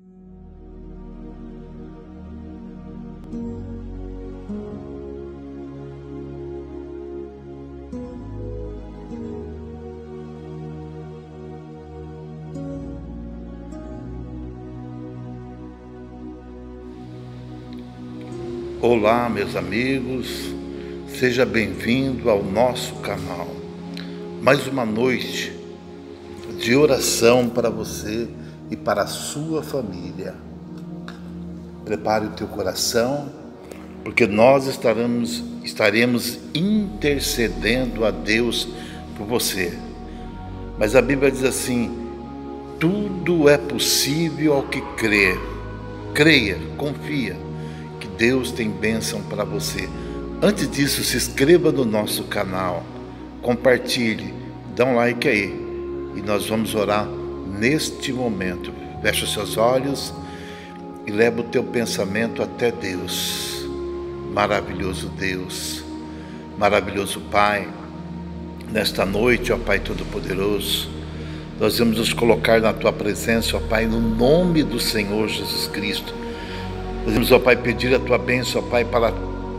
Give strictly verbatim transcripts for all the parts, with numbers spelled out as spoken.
Olá, meus amigos, seja bem-vindo ao nosso canal. Mais uma noite de oração para você e para a sua família. Prepare o teu coração, porque nós estaremos, estaremos intercedendo a Deus por você. Mas a Bíblia diz assim: tudo é possível ao que crê. Creia, confia. Deus tem bênção para você. Antes disso, se inscreva no nosso canal, compartilhe, dá um like aí e nós vamos orar neste momento. Fecha os seus olhos e leva o teu pensamento até Deus. Maravilhoso Deus, maravilhoso Pai, nesta noite, ó Pai Todo-Poderoso, nós vamos nos colocar na tua presença, ó Pai, no nome do Senhor Jesus Cristo. Nós vamos, ó Pai, pedir a tua bênção, ó Pai, para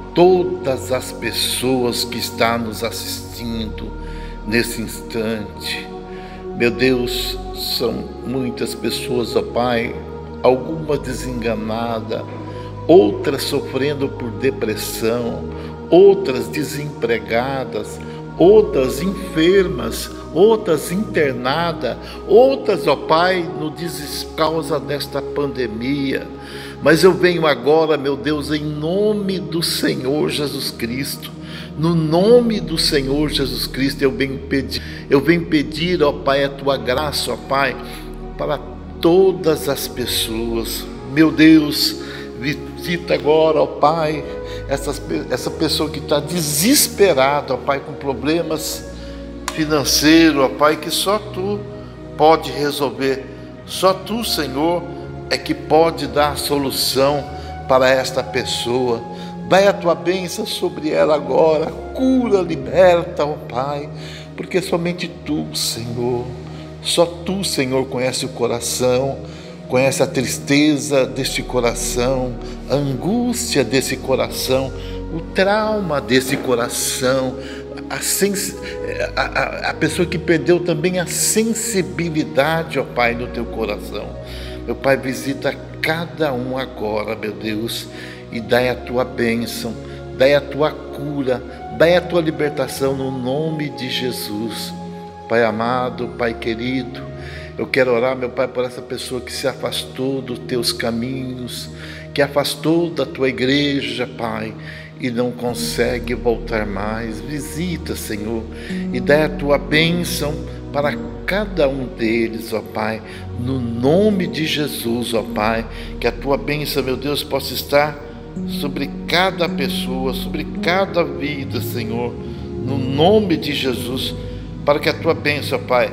todas as pessoas que estão nos assistindo nesse instante. Meu Deus, são muitas pessoas, ó Pai, algumas desenganadas, outras sofrendo por depressão, outras desempregadas, outras enfermas, outras internadas, outras, ó Pai, no desespero por causa desta pandemia. Mas eu venho agora, meu Deus, em nome do Senhor Jesus Cristo, no nome do Senhor Jesus Cristo, eu venho pedir, eu venho pedir, ó Pai, a tua graça, ó Pai, para todas as pessoas. Meu Deus, visita agora, ó Pai, essas, essa pessoa que está desesperada, ó Pai, com problemas financeiros, ó Pai, que só tu pode resolver, só tu, Senhor, é que pode dar a solução para esta pessoa. Dai a tua bênção sobre ela agora, cura, liberta, ó Pai, porque somente tu, Senhor, só tu, Senhor, conhece o coração, conhece a tristeza deste coração, a angústia desse coração, o trauma desse coração, a, sens... a, a, a pessoa que perdeu também a sensibilidade, ó Pai, no teu coração. Meu Pai, visita cada um agora, meu Deus, e dai a tua bênção, dai a tua cura, dai a tua libertação no nome de Jesus. Pai amado, Pai querido, eu quero orar, meu Pai, por essa pessoa que se afastou dos teus caminhos, que afastou da tua igreja, Pai, e não consegue voltar mais. Visita, Senhor, e dai a tua bênção para cada um deles, ó Pai, no nome de Jesus, ó Pai, que a tua bênção, meu Deus, possa estar sobre cada pessoa, sobre cada vida, Senhor, no nome de Jesus, para que a tua bênção, ó Pai,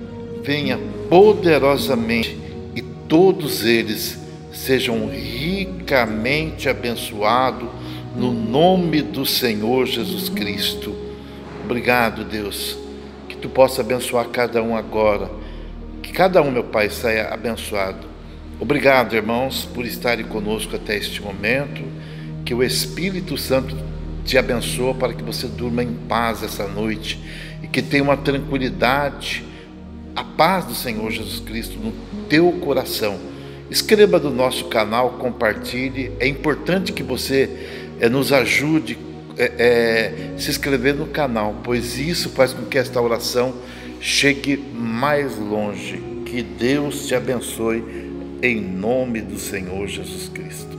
venha poderosamente e todos eles sejam ricamente abençoados no nome do Senhor Jesus Cristo. Obrigado, Deus, que tu possa abençoar cada um agora, que cada um, meu Pai, saia abençoado. Obrigado, irmãos, por estarem conosco até este momento, que o Espírito Santo te abençoe para que você durma em paz essa noite e que tenha uma tranquilidade, a paz do Senhor Jesus Cristo no teu coração. Inscreva no nosso canal, compartilhe, é importante que você é, nos ajude É, é, se inscrever no canal, pois isso faz com que esta oração chegue mais longe. Que Deus te abençoe em nome do Senhor Jesus Cristo.